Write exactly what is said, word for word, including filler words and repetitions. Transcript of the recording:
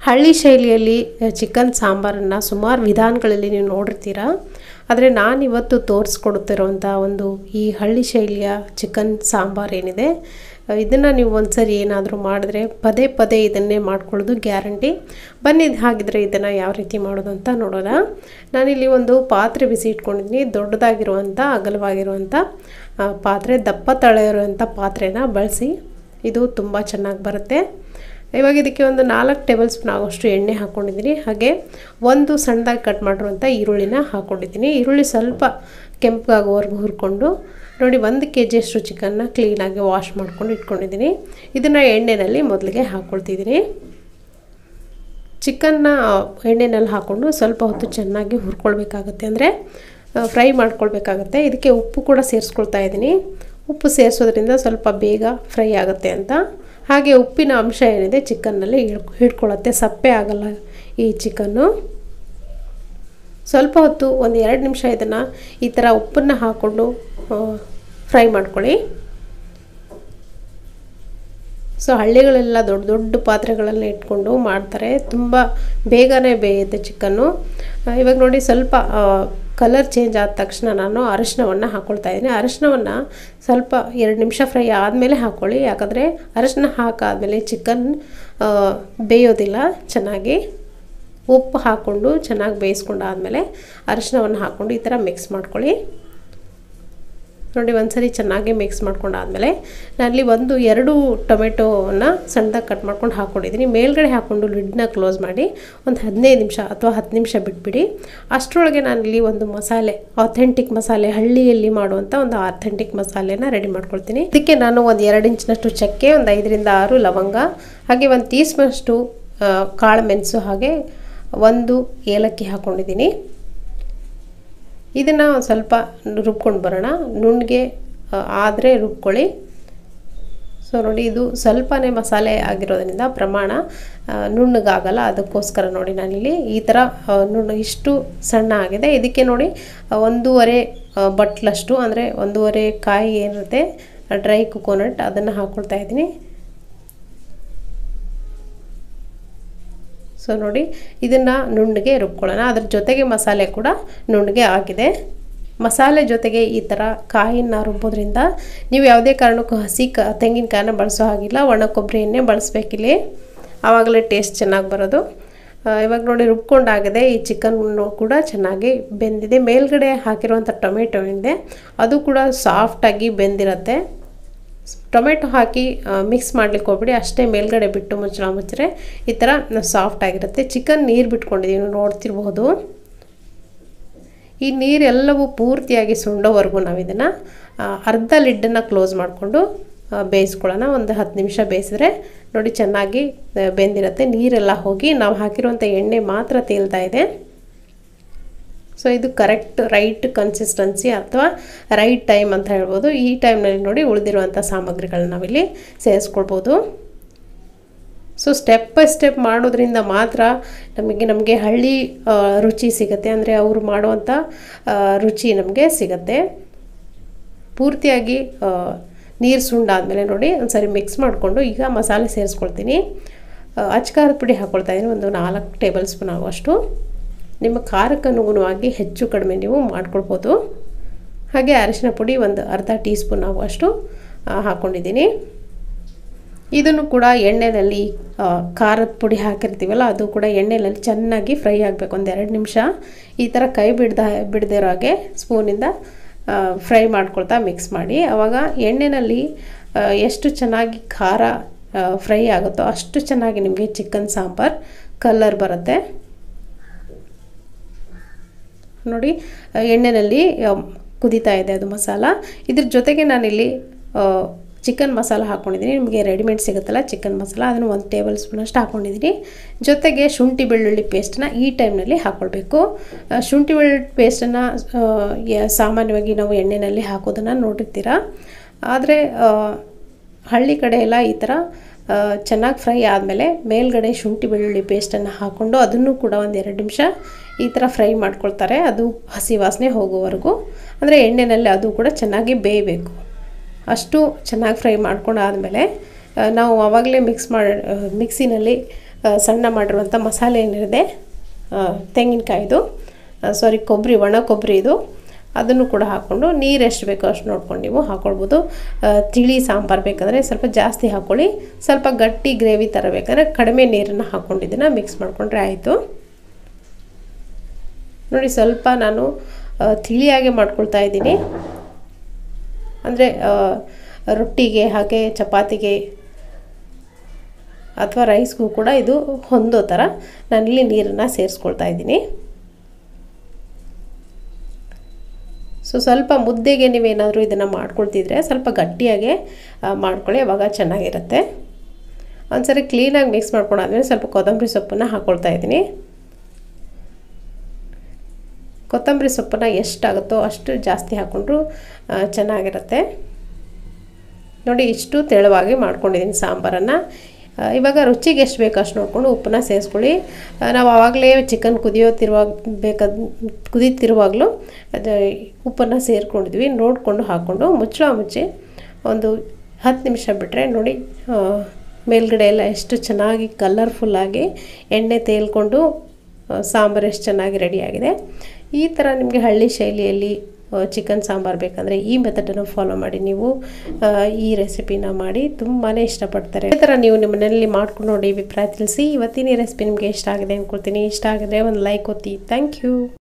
ಹಳ್ಳಿ ಶೈಲಿಯಲ್ಲಿ ಚಿಕನ್ ಸಾಂಬಾರನ್ನು ಸುಮಾರು ವಿಧಾನಗಳಲ್ಲಿ ನೀವು ನೋಡಿರ್ತೀರಾ. ಆದರೆ ನಾನಿವತ್ತು ತೋರಿಸ್ಕೊಡ್ತಿರೋಂಥ ಒಂದು ಈ ಹಳ್ಳಿ ಶೈಲಿಯ ಚಿಕನ್ ಸಾಂಬಾರು ಏನಿದೆ, ಇದನ್ನು ನೀವು ಒಂದು ಸರಿ ಏನಾದರೂ ಮಾಡಿದ್ರೆ ಪದೇ ಪದೇ ಇದನ್ನೇ ಮಾಡ್ಕೊಳ್ಳೋದು ಗ್ಯಾರಂಟಿ. ಬನ್ನಿ ಹಾಗಿದ್ರೆ ಇದನ್ನು ಯಾವ ರೀತಿ ಮಾಡೋದು ಅಂತ ನೋಡೋಣ. ನಾನಿಲ್ಲಿ ಒಂದು ಪಾತ್ರೆ ಬಿಸಿ ಇಟ್ಕೊಂಡಿದ್ದೀನಿ. ದೊಡ್ಡದಾಗಿರುವಂಥ ಅಗಲವಾಗಿರುವಂಥ ಪಾತ್ರೆ, ದಪ್ಪ ತಳ ಇರುವಂಥ ಪಾತ್ರೆನ ಬಳಸಿ. ಇದು ತುಂಬ ಚೆನ್ನಾಗಿ ಬರುತ್ತೆ. ಇವಾಗ ಇದಕ್ಕೆ ಒಂದು ನಾಲ್ಕು ಟೇಬಲ್ ಸ್ಪೂನ್ ಆಗೋಷ್ಟು ಎಣ್ಣೆ ಹಾಕ್ಕೊಂಡಿದ್ದೀನಿ. ಹಾಗೆ ಒಂದು ಸಣ್ಣದಾಗಿ ಕಟ್ ಮಾಡಿರುವಂಥ ಈರುಳ್ಳಿನ ಹಾಕ್ಕೊಂಡಿದ್ದೀನಿ. ಈರುಳ್ಳಿ ಸ್ವಲ್ಪ ಕೆಂಪಾಗೋವರೆಗೂ ಹುರ್ಕೊಂಡು ನೋಡಿ, ಒಂದು ಕೆ ಜಿಯಷ್ಟು ಚಿಕನ್ನ ಕ್ಲೀನಾಗಿ ವಾಶ್ ಮಾಡ್ಕೊಂಡು ಇಟ್ಕೊಂಡಿದ್ದೀನಿ. ಇದನ್ನು ಎಣ್ಣೆಯಲ್ಲಿ ಮೊದಲಿಗೆ ಹಾಕ್ಕೊಳ್ತಿದ್ದೀನಿ. ಚಿಕನ್ನ ಎಣ್ಣೆನಲ್ಲಿ ಹಾಕ್ಕೊಂಡು ಸ್ವಲ್ಪ ಹೊತ್ತು ಚೆನ್ನಾಗಿ ಹುರ್ಕೊಳ್ಬೇಕಾಗತ್ತೆ, ಅಂದರೆ ಫ್ರೈ ಮಾಡ್ಕೊಳ್ಬೇಕಾಗತ್ತೆ. ಇದಕ್ಕೆ ಉಪ್ಪು ಕೂಡ ಸೇರಿಸ್ಕೊಳ್ತಾ ಇದ್ದೀನಿ. ಉಪ್ಪು ಸೇರಿಸೋದ್ರಿಂದ ಸ್ವಲ್ಪ ಬೇಗ ಫ್ರೈ ಆಗುತ್ತೆ ಅಂತ. ಹಾಗೆ ಉಪ್ಪಿನ ಅಂಶ ಏನಿದೆ ಚಿಕನ್ನಲ್ಲಿ ಹಿಡ್ಕೊಳ್ಳುತ್ತೆ, ಸಪ್ಪೆ ಆಗಲ್ಲ ಈ ಚಿಕನ್ನು. ಸ್ವಲ್ಪ ಹೊತ್ತು ಒಂದು ಎರಡು ನಿಮಿಷ ಇದನ್ನು ಈ ಥರ ಉಪ್ಪನ್ನು ಹಾಕ್ಕೊಂಡು ಫ್ರೈ ಮಾಡ್ಕೊಳ್ಳಿ. ಸೊ ಹಳ್ಳಿಗಳೆಲ್ಲ ದೊಡ್ಡ ದೊಡ್ಡ ಪಾತ್ರೆಗಳನ್ನ ಇಟ್ಕೊಂಡು ಮಾಡ್ತಾರೆ, ತುಂಬ ಬೇಗನೆ ಬೇಯುತ್ತೆ ಚಿಕನ್ನು. ಇವಾಗ ನೋಡಿ, ಸ್ವಲ್ಪ ಕಲರ್ ಚೇಂಜ್ ಆದ ತಕ್ಷಣ ನಾನು ಅರಿಶಿನವನ್ನು ಹಾಕ್ಕೊಳ್ತಾ ಇದ್ದೀನಿ. ಅರಿಶಿನವನ್ನು ಸ್ವಲ್ಪ ಎರಡು ನಿಮಿಷ ಫ್ರೈ ಆದಮೇಲೆ ಹಾಕ್ಕೊಳ್ಳಿ, ಯಾಕಂದರೆ ಅರಿಶಿನ ಹಾಕಾದ್ಮೇಲೆ ಚಿಕನ್ ಬೇಯೋದಿಲ್ಲ ಚೆನ್ನಾಗಿ. ಉಪ್ಪು ಹಾಕ್ಕೊಂಡು ಚೆನ್ನಾಗಿ ಬೇಯಿಸ್ಕೊಂಡು ಆದಮೇಲೆ ಅರಿಶಿನವನ್ನು ಹಾಕ್ಕೊಂಡು ಈ ಥರ ಮಿಕ್ಸ್ ಮಾಡ್ಕೊಳ್ಳಿ. ನೋಡಿ, ಒಂದು ಸರಿ ಚೆನ್ನಾಗಿ ಮಿಕ್ಸ್ ಮಾಡ್ಕೊಂಡಾದಮೇಲೆ ನಾನಲ್ಲಿ ಒಂದು ಎರಡು ಟೊಮೆಟೋವನ್ನು ಸಣ್ಣದಾಗಿ ಕಟ್ ಮಾಡ್ಕೊಂಡು ಹಾಕ್ಕೊಂಡಿದ್ದೀನಿ. ಮೇಲ್ಗಡೆ ಹಾಕ್ಕೊಂಡು ಲಿಡ್ನ ಕ್ಲೋಸ್ ಮಾಡಿ ಒಂದು ಹದಿನೈದು ನಿಮಿಷ ಅಥವಾ ಹತ್ತು ನಿಮಿಷ ಬಿಟ್ಬಿಡಿ. ಅಷ್ಟರೊಳಗೆ ನಾನಿಲ್ಲಿ ಒಂದು ಮಸಾಲೆ, ಅಥೆಂಟಿಕ್ ಮಸಾಲೆ, ಹಳ್ಳಿಯಲ್ಲಿ ಮಾಡುವಂಥ ಒಂದು ಅಥೆಂಟಿಕ್ ಮಸಾಲೆನ ರೆಡಿ ಮಾಡ್ಕೊಳ್ತೀನಿ. ಇದಕ್ಕೆ ನಾನು ಒಂದು ಎರಡು ಇಂಚಿನಷ್ಟು ಚಕ್ಕೆ, ಒಂದು ಐದರಿಂದ ಆರು ಲವಂಗ, ಹಾಗೆ ಒಂದು ಟೀ ಸ್ಪೂನಷ್ಟು ಕಾಳು ಮೆಣಸು, ಹಾಗೆ ಒಂದು ಏಲಕ್ಕಿ ಹಾಕ್ಕೊಂಡಿದ್ದೀನಿ. ಇದನ್ನು ಒಂದು ಸ್ವಲ್ಪ ರುಬ್ಕೊಂಡು ಬರೋಣ. ನುಣ್ಣಗೆ ಆದರೆ ರುಬ್ಕೊಳ್ಳಿ. ಸೊ ನೋಡಿ, ಇದು ಸ್ವಲ್ಪನೇ ಮಸಾಲೆ ಆಗಿರೋದ್ರಿಂದ ಪ್ರಮಾಣ ನುಣ್ಣಗಾಗಲ್ಲ, ಅದಕ್ಕೋಸ್ಕರ ನೋಡಿ ನಾನಿಲ್ಲಿ ಈ ಥರ ನುಣ್ಣು ಇಷ್ಟು ಸಣ್ಣ ಆಗಿದೆ. ಇದಕ್ಕೆ ನೋಡಿ ಒಂದೂವರೆ ಬಟ್ಲಷ್ಟು, ಅಂದರೆ ಒಂದೂವರೆ ಕಾಯಿ ಏನಿರುತ್ತೆ ಡ್ರೈ ಕೊಕೊನಟ್, ಅದನ್ನು ಹಾಕ್ಕೊಳ್ತಾ ಇದ್ದೀನಿ. ಸೊ ನೋಡಿ, ಇದನ್ನು ನುಣ್ಣಗೆ ರುಬ್ಕೊಳ್ಳೋಣ. ಅದ್ರ ಜೊತೆಗೆ ಮಸಾಲೆ ಕೂಡ ನುಣ್ಣಗೆ ಆಗಿದೆ. ಮಸಾಲೆ ಜೊತೆಗೆ ಈ ಥರ ಕಾಯಿನ ರುಬ್ಬೋದ್ರಿಂದ ನೀವು ಯಾವುದೇ ಕಾರಣಕ್ಕೂ ಹಸಿ ಕ ತೆಂಗಿನಕಾಯಿನ ಬಳಸೋ ಹಾಗಿಲ್ಲ, ಒಣ ಕೊಬ್ಬರಿ ಎಣ್ಣೆ ಬಳಸಬೇಕಿಲ್ಲಿ, ಆವಾಗಲೇ ಟೇಸ್ಟ್ ಚೆನ್ನಾಗಿ ಬರೋದು. ಇವಾಗ ನೋಡಿ ರುಬ್ಕೊಂಡಾಗಿದೆ. ಈ ಚಿಕನ್ ಕೂಡ ಚೆನ್ನಾಗಿ ಬೆಂದಿದೆ. ಮೇಲ್ಗಡೆ ಹಾಕಿರುವಂಥ ಟೊಮೆಟೊ ಏನಿದೆ ಅದು ಕೂಡ ಸಾಫ್ಟಾಗಿ ಬೆಂದಿರುತ್ತೆ. ಟೊಮೆಟೊ ಹಾಕಿ ಮಿಕ್ಸ್ ಮಾಡ್ಲಿಕ್ಕೆ ಹೋಗ್ಬಿಡಿ, ಅಷ್ಟೇ ಮೇಲ್ಗಡೆ ಬಿಟ್ಟು ಮುಚ್ಚಳ ಮುಚ್ಚರೆ ಈ ಥರ ಸಾಫ್ಟ್ ಆಗಿರುತ್ತೆ. ಚಿಕನ್ ನೀರು ಬಿಟ್ಕೊಂಡಿದ್ದೀವಿ, ನೋಡ್ತಿರ್ಬೋದು. ಈ ನೀರೆಲ್ಲವೂ ಪೂರ್ತಿಯಾಗಿ ಸುಂಡೋವರೆಗೂ ನಾವು ಇದನ್ನು ಅರ್ಧ ಲಿಡ್ಡನ್ನು ಕ್ಲೋಸ್ ಮಾಡಿಕೊಂಡು ಬೇಯಿಸ್ಕೊಳ್ಳೋಣ. ಒಂದು ಹತ್ತು ನಿಮಿಷ ಬೇಯಿಸಿದ್ರೆ ನೋಡಿ ಚೆನ್ನಾಗಿ ಬೆಂದಿರುತ್ತೆ. ನೀರೆಲ್ಲ ಹೋಗಿ ನಾವು ಹಾಕಿರುವಂಥ ಎಣ್ಣೆ ಮಾತ್ರ ತೇಲ್ತಾ ಇದೆ. ಸೊ ಇದು ಕರೆಕ್ಟ್ ರೈಟ್ ಕನ್ಸಿಸ್ಟೆನ್ಸಿ ಅಥವಾ ರೈಟ್ ಟೈಮ್ ಅಂತ ಹೇಳ್ಬೋದು. ಈ ಟೈಮ್ನಲ್ಲಿ ನೋಡಿ ಉಳಿದಿರುವಂಥ ಸಾಮಗ್ರಿಗಳನ್ನ ನಾವಿಲ್ಲಿ ಸೇರಿಸ್ಕೊಳ್ಬೋದು. ಸೊ ಸ್ಟೆಪ್ ಬೈ ಸ್ಟೆಪ್ ಮಾಡೋದ್ರಿಂದ ಮಾತ್ರ ನಮಗೆ ನಮಗೆ ಹಳ್ಳಿ ರುಚಿ ಸಿಗುತ್ತೆ, ಅಂದರೆ ಅವರು ಮಾಡುವಂಥ ರುಚಿ ನಮಗೆ ಸಿಗುತ್ತೆ. ಪೂರ್ತಿಯಾಗಿ ನೀರು ಸುಂಡಾದಮೇಲೆ ನೋಡಿ ಒಂದು ಸರಿ ಮಿಕ್ಸ್ ಮಾಡಿಕೊಂಡು ಈಗ ಮಸಾಲೆ ಸೇರಿಸ್ಕೊಳ್ತೀನಿ. ಅಚ್ಕಾರದ ಪುಡಿ ಹಾಕ್ಕೊಳ್ತಾ ಇದ್ದೀನಿ, ಒಂದು ನಾಲ್ಕು ಟೇಬಲ್ ಸ್ಪೂನ್ ಆಗುವಷ್ಟು. ನಿಮ್ಮ ಖಾರಕ್ಕೆ ಅನುಗುಣವಾಗಿ ಹೆಚ್ಚು ಕಡಿಮೆ ನೀವು ಮಾಡ್ಕೊಳ್ಬೋದು. ಹಾಗೆ ಅರಿಶಿನ ಪುಡಿ ಒಂದು ಅರ್ಧ ಟೀ ಸ್ಪೂನ್ ಆಗುವಷ್ಟು ಹಾಕ್ಕೊಂಡಿದ್ದೀನಿ. ಇದನ್ನು ಕೂಡ ಎಣ್ಣೆಯಲ್ಲಿ ಖಾರದ ಪುಡಿ ಹಾಕಿರ್ತೀವಲ್ಲ, ಅದು ಕೂಡ ಎಣ್ಣೆಯಲ್ಲಿ ಚೆನ್ನಾಗಿ ಫ್ರೈ ಆಗಬೇಕು. ಒಂದು ಎರಡು ನಿಮಿಷ ಈ ಥರ ಕೈ ಬಿಡ್ದ ಬಿಡದಿರೋ ಹಾಗೆ ಸ್ಪೂನಿಂದ ಫ್ರೈ ಮಾಡ್ಕೊಳ್ತಾ ಮಿಕ್ಸ್ ಮಾಡಿ. ಆವಾಗ ಎಣ್ಣೆಯಲ್ಲಿ ಎಷ್ಟು ಚೆನ್ನಾಗಿ ಖಾರ ಫ್ರೈ ಆಗುತ್ತೋ ಅಷ್ಟು ಚೆನ್ನಾಗಿ ನಿಮಗೆ ಚಿಕನ್ ಸಾಂಬಾರ್ ಕಲರ್ ಬರುತ್ತೆ. ನೋಡಿ, ಎಣ್ಣೆಯಲ್ಲಿ ಕುದೀತಾ ಇದೆ ಅದು ಮಸಾಲ. ಇದ್ರ ಜೊತೆಗೆ ನಾನಿಲ್ಲಿ ಚಿಕನ್ ಮಸಾಲ ಹಾಕ್ಕೊಂಡಿದ್ದೀನಿ. ನಿಮಗೆ ರೆಡಿಮೇಡ್ ಸಿಗುತ್ತಲ್ಲ ಚಿಕನ್ ಮಸಾಲ, ಅದನ್ನು ಒಂದು ಟೇಬಲ್ ಸ್ಪೂನಷ್ಟು ಹಾಕ್ಕೊಂಡಿದ್ದೀನಿ. ಜೊತೆಗೆ ಶುಂಠಿ ಬೆಳ್ಳುಳ್ಳಿ ಪೇಸ್ಟನ್ನ ಈ ಟೈಮ್ನಲ್ಲಿ ಹಾಕ್ಕೊಳ್ಬೇಕು. ಶುಂಠಿ ಬೆಳ್ಳುಳ್ಳಿ ಪೇಸ್ಟನ್ನು ಸಾಮಾನ್ಯವಾಗಿ ನಾವು ಎಣ್ಣೆಯಲ್ಲಿ ಹಾಕೋದನ್ನು ನೋಡಿರ್ತೀರ. ಆದರೆ ಹಳ್ಳಿ ಕಡೆ ಎಲ್ಲ ಈ ಥರ ಚೆನ್ನಾಗಿ ಫ್ರೈ ಆದಮೇಲೆ ಮೇಲ್ಗಡೆ ಶುಂಠಿ ಬೆಳ್ಳುಳ್ಳಿ ಪೇಸ್ಟನ್ನು ಹಾಕ್ಕೊಂಡು ಅದನ್ನು ಕೂಡ ಒಂದು ಎರಡು ನಿಮಿಷ ಈ ಥರ ಫ್ರೈ ಮಾಡ್ಕೊಳ್ತಾರೆ, ಅದು ಹಸಿ ವಾಸನೆ ಹೋಗೋವರೆಗೂ. ಅಂದರೆ ಎಣ್ಣೆಯಲ್ಲಿ ಅದು ಕೂಡ ಚೆನ್ನಾಗಿ ಬೇಯಬೇಕು. ಅಷ್ಟು ಚೆನ್ನಾಗಿ ಫ್ರೈ ಮಾಡ್ಕೊಂಡು ಆದಮೇಲೆ ನಾವು ಆವಾಗಲೇ ಮಿಕ್ಸ್ ಮಾಡಿ ಮಿಕ್ಸಿನಲ್ಲಿ ಸಣ್ಣ ಮಾಡಿರುವಂಥ ಮಸಾಲೆ ಏನಿದೆ ತೆಂಗಿನಕಾಯಿದು ಸಾರಿ ಕೊಬ್ಬರಿ ಒಣ ಕೊಬ್ಬರಿ ಇದು ಅದನ್ನು ಕೂಡ ಹಾಕ್ಕೊಂಡು ನೀರು ಎಷ್ಟು ಬೇಕೋ ಅಷ್ಟು ನೋಡ್ಕೊಂಡು ನೀವು ಹಾಕ್ಕೊಳ್ಬೋದು. ತಿಳಿ ಸಾಂಬಾರು ಬೇಕಂದರೆ ಸ್ವಲ್ಪ ಜಾಸ್ತಿ ಹಾಕ್ಕೊಳ್ಳಿ, ಸ್ವಲ್ಪ ಗಟ್ಟಿ ಗ್ರೇವಿ ಥರ ಬೇಕಂದರೆ ಕಡಿಮೆ ನೀರನ್ನು ಹಾಕ್ಕೊಂಡು ಇದನ್ನು ಮಿಕ್ಸ್ ಮಾಡಿಕೊಂಡ್ರೆ ಆಯಿತು. ನೋಡಿ ಸ್ವಲ್ಪ ನಾನು ತಿಳಿಯಾಗೆ ಮಾಡ್ಕೊಳ್ತಾ ಇದ್ದೀನಿ, ಅಂದರೆ ರೊಟ್ಟಿಗೆ ಹಾಗೆ ಚಪಾತಿಗೆ ಅಥವಾ ರೈಸ್ಗೂ ಕೂಡ ಇದು ಹೊಂದೋ ಥರ ನಾನಿಲ್ಲಿ ನೀರನ್ನು ಸೇರಿಸ್ಕೊಳ್ತಾ ಇದ್ದೀನಿ. ಸೊ ಸ್ವಲ್ಪ ಮುದ್ದೆಗೆ ನೀವೇನಾದರೂ ಇದನ್ನು ಮಾಡ್ಕೊಳ್ತಿದ್ರೆ ಸ್ವಲ್ಪ ಗಟ್ಟಿಯಾಗೆ ಮಾಡ್ಕೊಳ್ಳಿ, ಅವಾಗ ಚೆನ್ನಾಗಿರುತ್ತೆ. ಒಂದ್ಸರಿ ಕ್ಲೀನಾಗಿ ಮಿಕ್ಸ್ ಮಾಡ್ಕೊಂಡಾದ್ಮೇಲೆ ಸ್ವಲ್ಪ ಕೊತ್ತಂಬರಿ ಸೊಪ್ಪನ್ನು ಹಾಕ್ಕೊಳ್ತಾ ಇದ್ದೀನಿ. ಕೊತ್ತಂಬರಿ ಸೊಪ್ಪನ್ನು ಎಷ್ಟಾಗುತ್ತೋ ಅಷ್ಟು ಜಾಸ್ತಿ ಹಾಕ್ಕೊಂಡ್ರು ಚೆನ್ನಾಗಿರುತ್ತೆ. ನೋಡಿ ಇಷ್ಟು ತೆಳುವಾಗಿ ಮಾಡ್ಕೊಂಡಿದ್ದೀನಿ ಸಾಂಬಾರನ್ನು. ಇವಾಗ ರುಚಿಗೆ ಎಷ್ಟು ಬೇಕು ಅಷ್ಟು ನೋಡಿಕೊಂಡು ಉಪ್ಪನ್ನ ಸೇರಿಸ್ಕೊಳ್ಳಿ. ನಾವು ಆವಾಗಲೇ ಚಿಕನ್ ಕುದಿಯೋತಿರುವಾಗ ಬೇಕಾದ ಕುದೀತಿರುವಾಗಲೂ ಅದು ಉಪ್ಪನ್ನು ಸೇರಿಕೊಂಡಿದ್ವಿ, ನೋಡಿಕೊಂಡು ಹಾಕ್ಕೊಂಡು ಮುಚ್ಚಳ ಮುಚ್ಚಿ ಒಂದು ಹತ್ತು ನಿಮಿಷ ಬಿಟ್ಟರೆ ನೋಡಿ ಮೇಲ್ಗಡೆ ಎಲ್ಲ ಎಷ್ಟು ಚೆನ್ನಾಗಿ ಕಲರ್ಫುಲ್ಲಾಗಿ ಎಣ್ಣೆ ತೇಲ್ಕೊಂಡು ಸಾಂಬಾರು ಎಷ್ಟು ಚೆನ್ನಾಗಿ ರೆಡಿಯಾಗಿದೆ. ಈ ಥರ ನಿಮಗೆ ಹಳ್ಳಿ ಶೈಲಿಯಲ್ಲಿ ಚಿಕನ್ ಸಾಂಬಾರು ಬೇಕಂದರೆ ಈ ಮೆಥಡನ್ನು ಫಾಲೋ ಮಾಡಿ ನೀವು ಈ ರೆಸಿಪಿನ ಮಾಡಿ ತುಂಬಾ ಇಷ್ಟಪಡ್ತಾರೆ. ಈ ಥರ ನೀವು ನಿಮ್ಮ ಮನೆಯಲ್ಲಿ ಮಾಡ್ಕೊಂಡು ನೋಡಿ ಅಭಿಪ್ರಾಯ ತಿಳಿಸಿ. ಇವತ್ತಿನ ಈ ರೆಸಿಪಿ ನಿಮಗೆ ಇಷ್ಟ ಆಗಿದೆ ಅಂದ್ಕೊಳ್ತೀನಿ. ಇಷ್ಟ ಆಗಿದ್ರೆ ಒಂದು ಲೈಕ್ ಒತ್ತಿ. Thank you.